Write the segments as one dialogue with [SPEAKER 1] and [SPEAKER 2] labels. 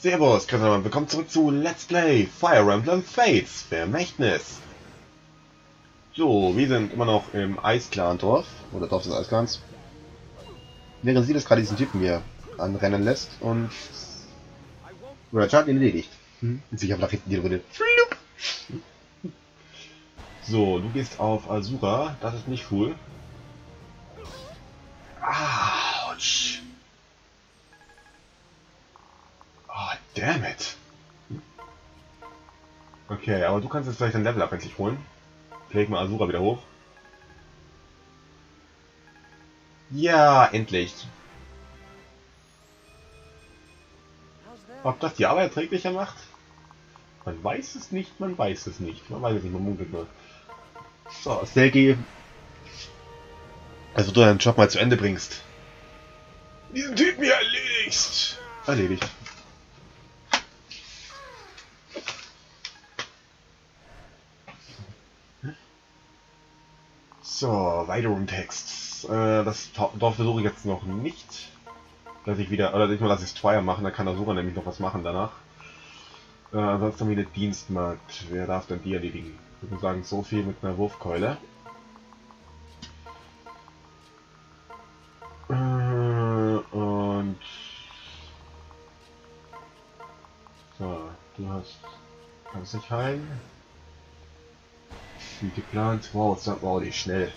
[SPEAKER 1] Servus, Christian, willkommen zurück zu Let's Play Fire Emblem Fates Vermächtnis. So, wir sind immer noch im Eisclan-Dorf, oder Dorf des Eisclans. Während sie das gerade diesen Typen hier anrennen lässt und Roger hat ihn erledigt. Ich habe nach hinten die Runde. So, du gehst auf Azura, das ist nicht cool. Autsch. Oh, damn it. Okay, aber du kannst jetzt vielleicht dein Level up endlich holen. Leg mal Azura wieder hoch. Ja, endlich. Ob das die Arbeit erträglicher macht? Man weiß es nicht, man weiß es nicht. Man weiß es nicht, man munkelt nur. So, Selgi. Also du deinen Job mal zu Ende bringst. Diesen Typen hier erledigst. Erledigt. So, weiter im Text. Das Dorf versuche ich jetzt noch nicht. Dass ich wieder, oder nicht nur, dass ich Twire machen, da kann Azura nämlich noch was machen danach. Ansonsten haben wir eine Dienstmarkt. Wer darf denn die erledigen? Ich würde sagen, so viel mit einer Wurfkeule. Und so, du kannst dich heilen. Wie geplant. Wow, wow, die ist schnell.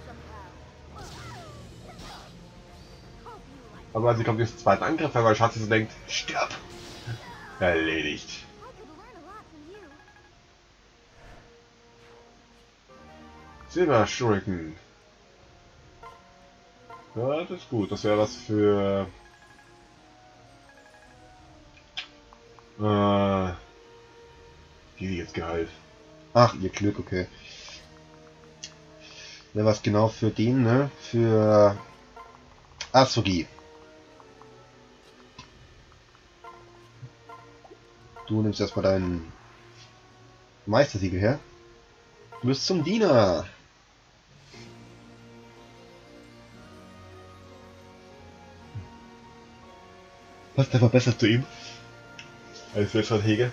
[SPEAKER 1] Aber sie kommt jetzt zweiten Angriff, weil Schatz so denkt, stirb! Erledigt. Silber Shuriken. Ja, das ist gut. Das wäre was für die jetzt geheilt. Ach, ihr Glück, okay. Wäre was genau für den, ne? Für Asugi. Du nimmst erstmal deinen Meistersiegel her. Du bist zum Diener. Passt einfach besser zu ihm. Als Wildschwein-Hege.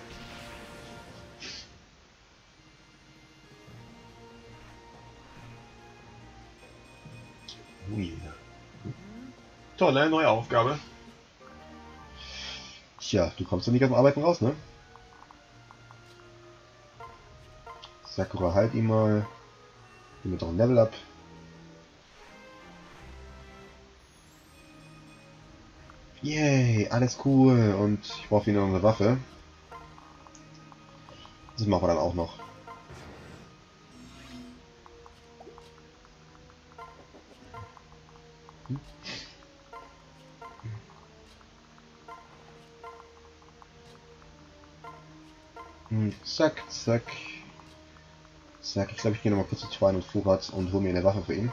[SPEAKER 1] Ui. Tolle neue Aufgabe. Tja, du kommst doch nicht aus dem Arbeiten raus, ne? Sakura, halt ihn mal. Gib mir doch ein Level up. Yay, alles cool. Und ich brauche wieder eine Waffe. Das machen wir dann auch noch. Zack, zack. Zack, ich glaube, ich gehe nochmal kurz zu Twine und Vorrat und hole mir eine Waffe für ihn.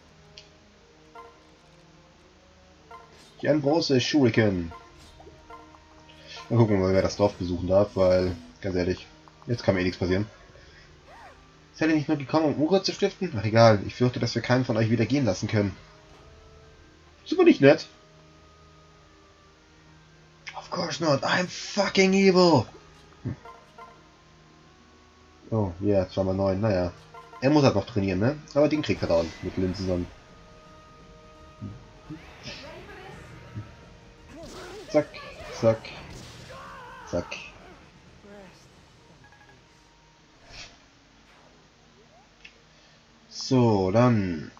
[SPEAKER 1] Die Ambrose Shuriken. Dann gucken wir mal, wer das Dorf besuchen darf, weil, ganz ehrlich, jetzt kann mir eh nichts passieren. Seid ihr nicht nur gekommen, um Unruhe zu stiften? Ach egal, ich fürchte, dass wir keinen von euch wieder gehen lassen können. Super nicht nett. Of course not, I'm fucking evil. Oh, ja, yeah, 2x9, naja. Er muss halt noch trainieren, ne? Aber den kriegt er dann mit Lynn zusammen. Zack, zack, zack. So, dann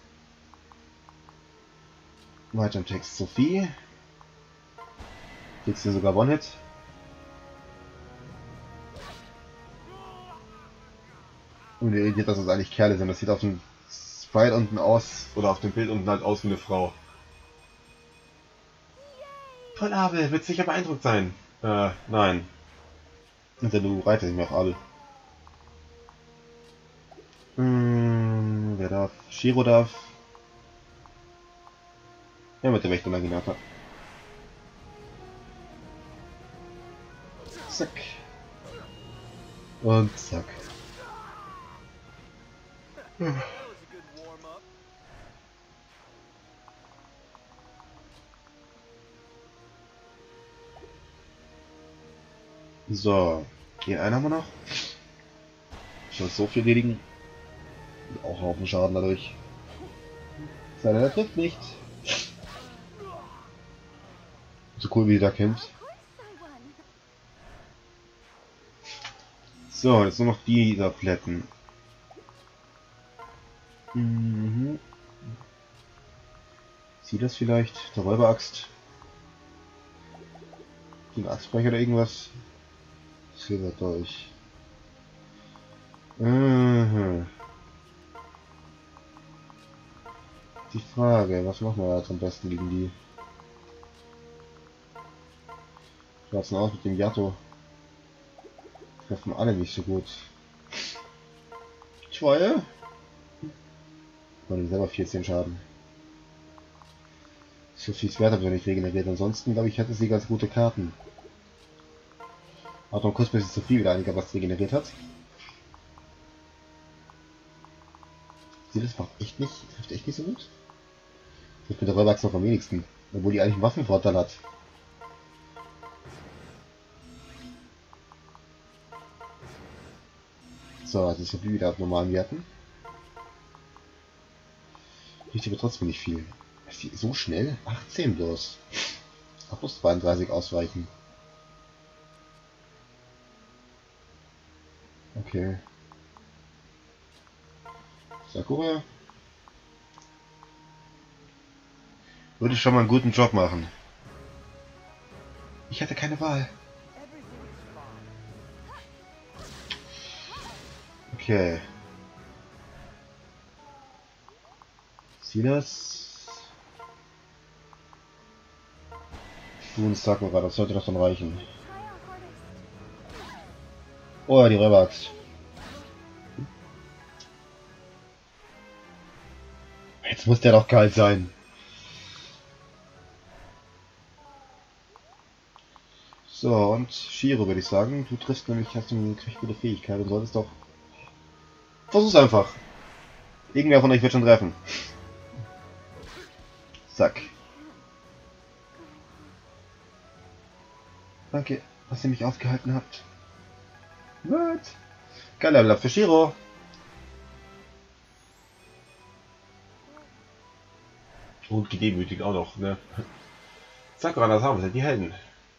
[SPEAKER 1] weiter im Text. Sophie. Kriegst du sogar One-Hit. Und ihr irritiert, dass das eigentlich Kerle sind. Das sieht auf dem Sprite unten aus, oder auf dem Bild unten halt aus wie eine Frau. Toll, Abel, wird sicher beeindruckt sein. Nein. Und du reitest nicht mehr auf Abel. Wer darf? Shiro darf. Ja, mit der Wächter Naginata. Zack. Und zack. So, den einen haben wir noch. Schon so viel erledigen. Und auch Haufen Schaden dadurch. Sei denn, er trifft nicht. So cool wie die da kämpft. So, jetzt nur noch dieser Plätten. Mhm. Sieht das vielleicht? Der Räuberaxt. Den Axtbrecher oder irgendwas? Silberdolch. Mhm. Die Frage, was machen wir jetzt am besten gegen die? Schaut's denn aus mit dem Yato? Treffen alle nicht so gut. Zwei? Man selber 14 Schaden. So viel Wert habe ich noch nicht regeneriert. Ansonsten glaube ich, hätte sie ganz gute Karten. Hat noch kurz bis es zu viel wieder einigermaßen regeneriert hat. Sie das macht echt nicht, trifft echt nicht so gut. Ich bin der Räuberachs noch am wenigsten, obwohl die eigentlich einen Waffenvorteil hat. So, also ist ja wieder auf normalen Werten. Riecht aber trotzdem nicht viel. Ist die so schnell? 18 bloß. Ach, plus 32 ausweichen. Okay. Sakura. Würde ich schon mal einen guten Job machen. Ich hatte keine Wahl. Okay. Silas. Du und Sakura, das sollte doch dann reichen. Oh ja, die Räuberaxt. Jetzt muss der doch kalt sein. So, und Shiro würde ich sagen. Du triffst nämlich, hast du eine recht gute Fähigkeit und solltest doch... Versuch's einfach. Irgendwer von euch wird schon treffen. Zack. Danke, dass ihr mich aufgehalten habt. What? Kein Level Up für Shiro. Und gedemütigt auch noch, ne? Sakura, das haben wir, die Helden.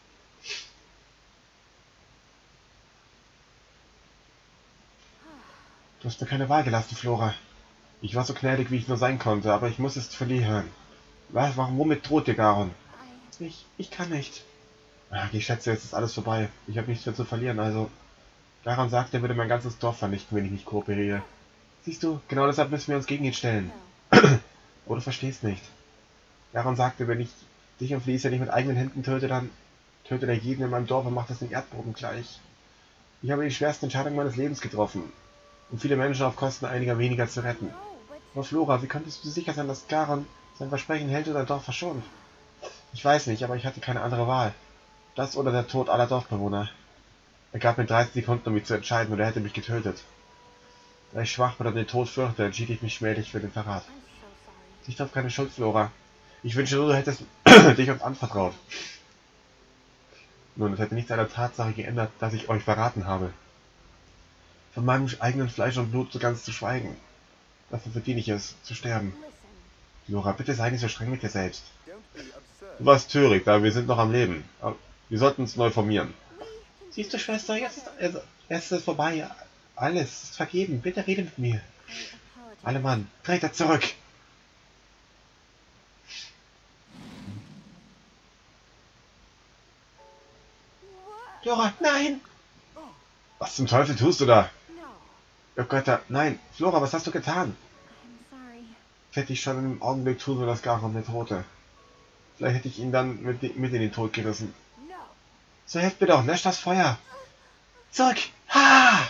[SPEAKER 1] Du hast mir keine Wahl gelassen, Flora. Ich war so gnädig, wie ich nur sein konnte, aber ich muss es verlieren. Was? Warum? Womit droht dir Garon? Ich kann nicht. Ach, ich schätze, jetzt ist alles vorbei. Ich habe nichts mehr zu verlieren, also... Garon sagt, er würde mein ganzes Dorf vernichten, wenn ich nicht kooperiere. Siehst du, genau deshalb müssen wir uns gegen ihn stellen. Oder verstehst nicht. Garon sagte, wenn ich dich und Felicia nicht mit eigenen Händen töte, dann tötet er jeden in meinem Dorf und macht das den Erdboden gleich. Ich habe die schwerste Entscheidung meines Lebens getroffen, um viele Menschen auf Kosten einiger weniger zu retten. Aber Flora, wie könntest du sicher sein, dass Garon sein Versprechen hält und dein Dorf verschont? Ich weiß nicht, aber ich hatte keine andere Wahl. Das oder der Tod aller Dorfbewohner. Er gab mir 30 Sekunden, um mich zu entscheiden, oder er hätte mich getötet. Da ich schwach bin und den Tod fürchte, entschied ich mich schmählich für den Verrat. Ich darf keine Schuld, Flora. Ich wünsche nur, du hättest dich uns anvertraut. Nun, es hätte nichts an der Tatsache geändert, dass ich euch verraten habe. Von meinem eigenen Fleisch und Blut so ganz zu schweigen. Dafür verdiene ich es, zu sterben. Flora, bitte sei nicht so streng mit dir selbst. Du warst töricht, aber wir sind noch am Leben. Aber wir sollten uns neu formieren. Siehst du, Schwester, jetzt ist es vorbei. Alles ist vergeben. Bitte rede mit mir. Alle Mann, trete zurück! Flora, nein! Was zum Teufel tust du da? Oh Götter, nein! Flora, was hast du getan? Das hätte ich schon im Augenblick tun sollen, dass Garon mir drohte. Vielleicht hätte ich ihn dann mit in den Tod gerissen. So helft mir doch, löscht das Feuer! Zurück! Ha!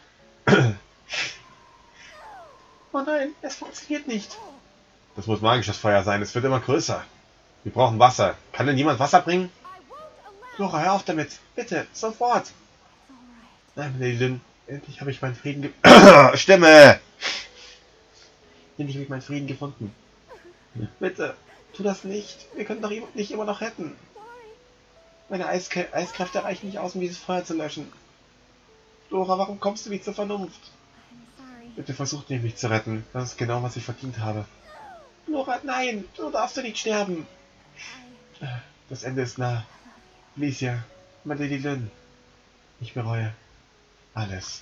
[SPEAKER 1] Oh nein, es funktioniert nicht. Das muss magisches Feuer sein, es wird immer größer. Wir brauchen Wasser. Kann denn jemand Wasser bringen? Flora, hör auf damit. Bitte, sofort. Nein, Lady Lynn, endlich habe ich meinen Frieden Stimme! Endlich habe ich meinen Frieden gefunden. Bitte, tu das nicht. Wir können doch nicht immer noch retten. Meine Eiskräfte reichen nicht aus, um dieses Feuer zu löschen. Flora, warum kommst du nicht zur Vernunft? Bitte versucht nicht, mich zu retten. Das ist genau, was ich verdient habe. Flora, nein! Du darfst nicht sterben! Das Ende ist nah. Licia, Madeline, ich bereue alles.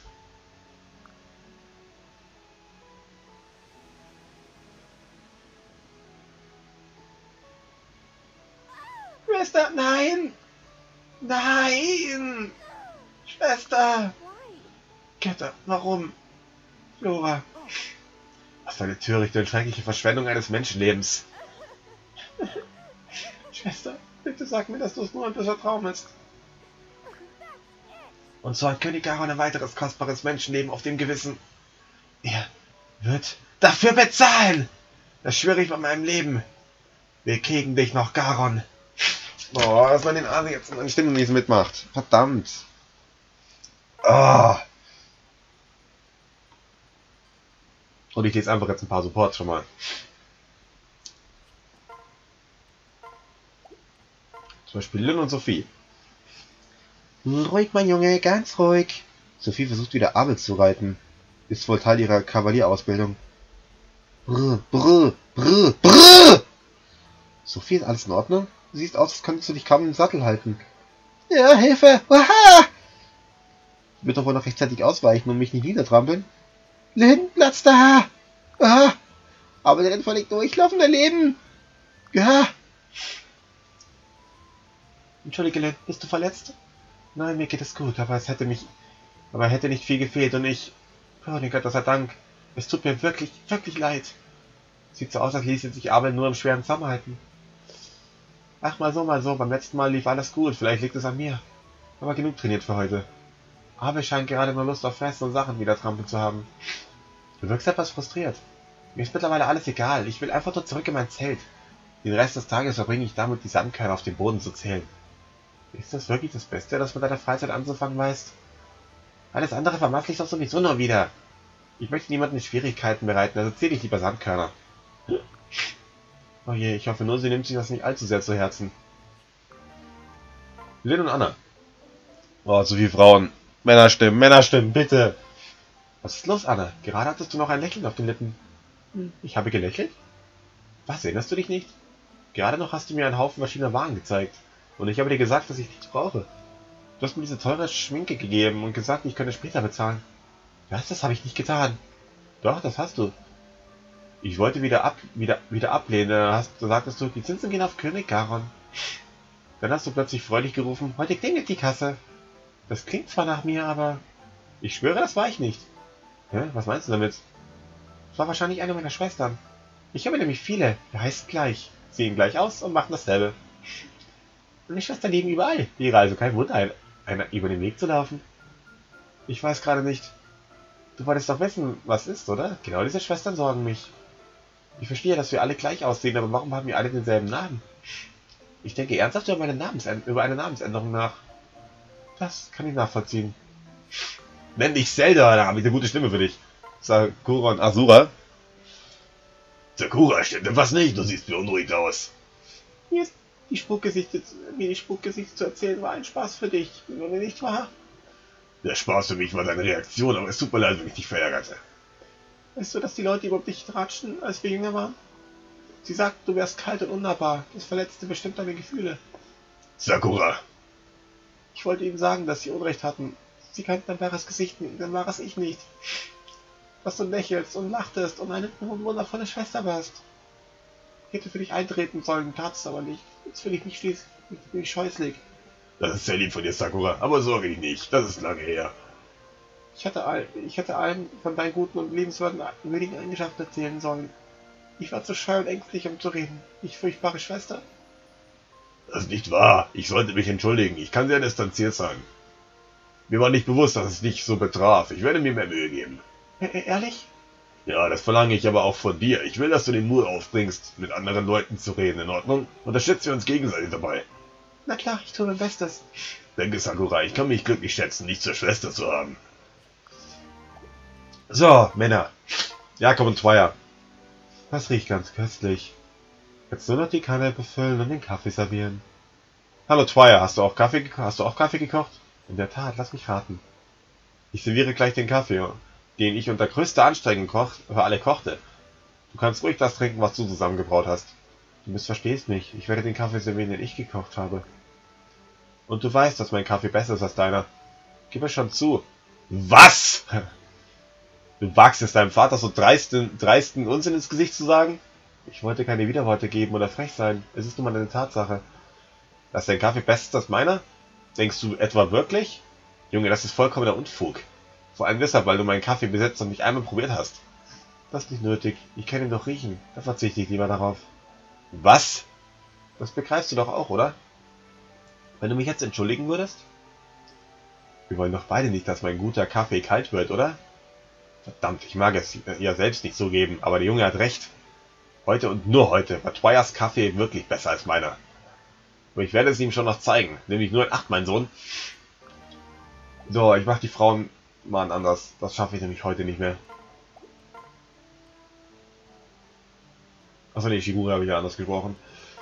[SPEAKER 1] Schwester, nein! Nein! Schwester! Götter, warum? Flora. Was für eine törichte und schreckliche Verschwendung eines Menschenlebens. Schwester, bitte sag mir, dass du es nur ein böser Traum ist. Und so hat König Garon ein weiteres kostbares Menschenleben auf dem Gewissen. Er wird dafür bezahlen! Das schwöre ich bei meinem Leben. Wir kriegen dich noch, Garon. Boah, dass man den Arme jetzt in der Stimme nicht mitmacht. Verdammt. Ah. Und ich lese einfach jetzt ein paar Supports schon mal. Zum Beispiel Lynn und Sophie. Ruhig, mein Junge, ganz ruhig. Sophie versucht wieder Abel zu reiten. Ist wohl Teil ihrer Kavalierausbildung. Brr, brr, brr, brr! Sophie, ist alles in Ordnung? Du siehst aus, als könntest du dich kaum im Sattel halten. Ja, Hilfe! Aha! Ich wird doch wohl noch rechtzeitig ausweichen und mich nicht niedertrampeln. Lynn, Platz da! Aha! Aber der rennt völlig durchlaufen daneben! Ja! Entschuldige, Lynn, bist du verletzt? Nein, mir geht es gut, aber es hätte nicht viel gefehlt und ich... Oh, den Gott sei Dank. Es tut mir wirklich, wirklich leid. Sieht so aus, als ließe sich Abel nur im schweren zusammenhalten. Ach, mal so, beim letzten Mal lief alles gut, vielleicht liegt es an mir. Aber genug trainiert für heute. Abel scheint gerade nur Lust auf Fressen und Sachen wieder trampeln zu haben. Du wirkst etwas frustriert. Mir ist mittlerweile alles egal, ich will einfach nur zurück in mein Zelt. Den Rest des Tages verbringe ich damit, die Sandkörner auf dem Boden zu zählen. Ist das wirklich das Beste, das mit deiner Freizeit anzufangen weißt? Alles andere vermassle ich doch sowieso nur wieder. Ich möchte niemanden Schwierigkeiten bereiten, also zähle ich lieber Sandkörner. Oh je, ich hoffe nur, sie nimmt sich das nicht allzu sehr zu Herzen. Lynn und Anna. Oh, so viele Frauen. Männerstimmen, bitte. Was ist los, Anna? Gerade hattest du noch ein Lächeln auf den Lippen. Ich habe gelächelt? Was, erinnerst du dich nicht? Gerade noch hast du mir einen Haufen verschiedener Waren gezeigt. Und ich habe dir gesagt, dass ich nichts brauche. Du hast mir diese teure Schminke gegeben und gesagt, ich könnte später bezahlen. Was? Das habe ich nicht getan. Doch, das hast du. Ich wollte wieder ablehnen. Da sagtest du, die Zinsen gehen auf König Garon. Dann hast du plötzlich freudig gerufen, heute klingelt die Kasse. Das klingt zwar nach mir, aber... Ich schwöre, das war ich nicht. Hä? Was meinst du damit? Es war wahrscheinlich eine meiner Schwestern. Ich habe nämlich viele. Wir heißen gleich. Sehen gleich aus und machen dasselbe. Meine Schwestern leben überall. Wäre also kein Wunder, einer über den Weg zu laufen. Ich weiß gerade nicht. Du wolltest doch wissen, was ist, oder? Genau diese Schwestern sorgen mich. Ich verstehe, dass wir alle gleich aussehen, aber warum haben wir alle denselben Namen? Ich denke ernsthaft über eine Namensänderung nach. Das kann ich nachvollziehen. Nenn dich Zelda, da habe ich eine gute Stimme für dich. Sakura und Asura. Sakura, stimmt etwas nicht, du siehst beunruhigt aus. Mir die Spukgesichte zu erzählen war ein Spaß für dich, nicht wahr? Der Spaß für mich war deine Reaktion, aber es tut mir leid, wenn ich dich verärgerte. Weißt du, dass die Leute über dich tratschen, als wir jünger waren? Sie sagten, du wärst kalt und unnahbar. Das verletzte bestimmt deine Gefühle. Sakura. Ich wollte ihnen sagen, dass sie Unrecht hatten. Sie kannten dein wahres Gesicht, dann war es ich nicht. Dass du lächelst und lachtest und eine wundervolle Schwester warst. Ich hätte für dich eintreten sollen, tat es aber nicht. Jetzt will ich nicht schließen. Ich bin scheußlich. Das ist sehr lieb von dir, Sakura, aber sorge dich nicht, das ist lange her. Ich hätte allen von deinen guten und liebenswürdigen Eigenschaften erzählen sollen. Ich war zu scheu und ängstlich, um zu reden. Ich furchtbare Schwester. Das ist nicht wahr. Ich sollte mich entschuldigen. Ich kann sehr distanziert sein. Mir war nicht bewusst, dass es dich so betraf. Ich werde mir mehr Mühe geben. Ehrlich? Ja, das verlange ich aber auch von dir. Ich will, dass du den Mut aufbringst, mit anderen Leuten zu reden. In Ordnung? Unterstützen wir uns gegenseitig dabei. Na klar, ich tue mein Bestes. Denke, Sakura, ich kann mich glücklich schätzen, dich zur Schwester zu haben. So, Männer. Jakob und Twire. Das riecht ganz köstlich. Jetzt nur noch die Kanne befüllen und den Kaffee servieren. Hallo Twire, hast du auch Kaffee gekocht? In der Tat, lass mich raten. Ich serviere gleich den Kaffee, den ich unter größter Anstrengung für alle kochte. Du kannst ruhig das trinken, was du zusammengebraut hast. Du missverstehst mich. Ich werde den Kaffee servieren, den ich gekocht habe. Und du weißt, dass mein Kaffee besser ist als deiner. Gib es schon zu. Was? Du wagst es deinem Vater so dreisten Unsinn ins Gesicht zu sagen? Ich wollte keine Widerworte geben oder frech sein. Es ist nun mal eine Tatsache. Dass dein Kaffee besser ist als meiner? Denkst du etwa wirklich? Junge, das ist vollkommener Unfug. Vor allem deshalb, weil du meinen Kaffee bis jetzt noch nicht einmal probiert hast. Das ist nicht nötig. Ich kann ihn doch riechen. Da verzichte ich lieber darauf. Was? Das begreifst du doch auch, oder? Wenn du mich jetzt entschuldigen würdest? Wir wollen doch beide nicht, dass mein guter Kaffee kalt wird, oder? Verdammt, ich mag es ja selbst nicht so geben, aber der Junge hat recht. Heute und nur heute war Twyers Kaffee wirklich besser als meiner. Und ich werde es ihm schon noch zeigen. Nämlich nur in Acht, mein Sohn. So, ich mach die Frauen mal anders. Das schaffe ich nämlich heute nicht mehr. Achso, nee, Shigure habe ich ja anders gesprochen.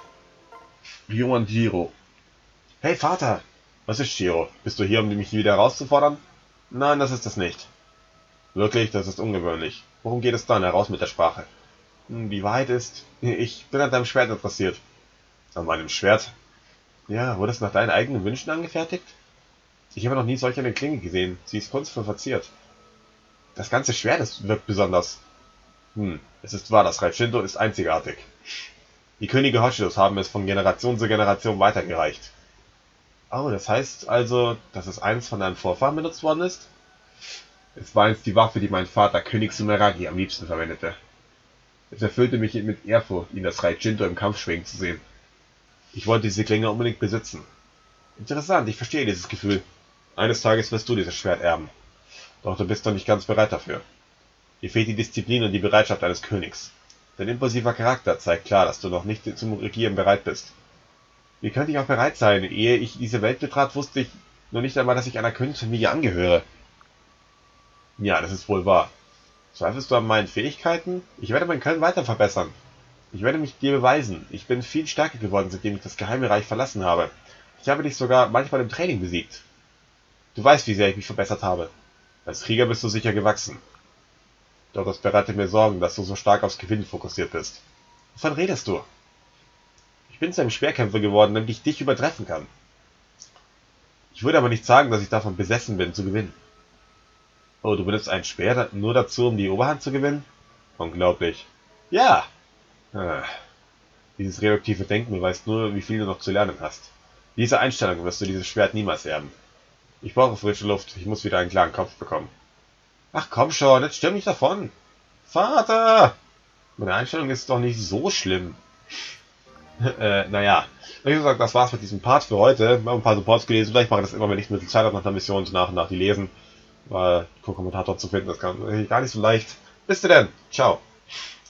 [SPEAKER 1] Ryo und Jiro. Hey Vater! Was ist Shiro? Bist du hier, um mich wieder herauszufordern? Nein, das ist es nicht. Wirklich, das ist ungewöhnlich. Worum geht es dann? Heraus mit der Sprache. Die Wahrheit ist, ich bin an deinem Schwert interessiert. An meinem Schwert? Ja, wurde es nach deinen eigenen Wünschen angefertigt? Ich habe noch nie solch eine Klinge gesehen. Sie ist kunstvoll verziert. Das ganze Schwert wirkt besonders. Es ist wahr, das Reich Shinto ist einzigartig. Die Könige Hoshidos haben es von Generation zu Generation weitergereicht. Oh, das heißt also, dass es eins von deinen Vorfahren benutzt worden ist? Es war einst die Waffe, die mein Vater, König Sumeragi, am liebsten verwendete. Es erfüllte mich mit Ehrfurcht, ihn das Reich Shinto im Kampf schwingen zu sehen. Ich wollte diese Klinge unbedingt besitzen. Interessant, ich verstehe dieses Gefühl. Eines Tages wirst du dieses Schwert erben. Doch du bist noch nicht ganz bereit dafür. Dir fehlt die Disziplin und die Bereitschaft eines Königs. Dein impulsiver Charakter zeigt klar, dass du noch nicht zum Regieren bereit bist. Wie könnte ich auch bereit sein? Ehe ich diese Welt betrat, wusste ich noch nicht einmal, dass ich einer Königsfamilie angehöre. Ja, das ist wohl wahr. Zweifelst du an meinen Fähigkeiten? Ich werde mein Können weiter verbessern. Ich werde mich dir beweisen. Ich bin viel stärker geworden, seitdem ich das Geheime Reich verlassen habe. Ich habe dich sogar manchmal im Training besiegt. Du weißt, wie sehr ich mich verbessert habe. Als Krieger bist du sicher gewachsen. Doch das bereitet mir Sorgen, dass du so stark aufs Gewinnen fokussiert bist. Wovon redest du? Ich bin zu einem Schwerkämpfer geworden, damit ich dich übertreffen kann. Ich würde aber nicht sagen, dass ich davon besessen bin, zu gewinnen. Oh, du benutzt ein Schwert nur dazu, um die Oberhand zu gewinnen? Unglaublich. Ja! Dieses reduktive Denken beweist nur, wie viel du noch zu lernen hast. Diese Einstellung wirst du dieses Schwert niemals erben. Ich brauche frische Luft, ich muss wieder einen klaren Kopf bekommen. Ach komm schon, jetzt stürm nicht davon! Vater! Meine Einstellung ist doch nicht so schlimm. Naja. Wie gesagt, das war's mit diesem Part für heute. Wir haben ein paar Supports gelesen, vielleicht mache ich das immer, wenn ich mit Zeit habe nach der Mission nach und nach die lesen. Weil Co-Kommentator zu finden, das kann gar nicht so leicht. Bis denn, ciao.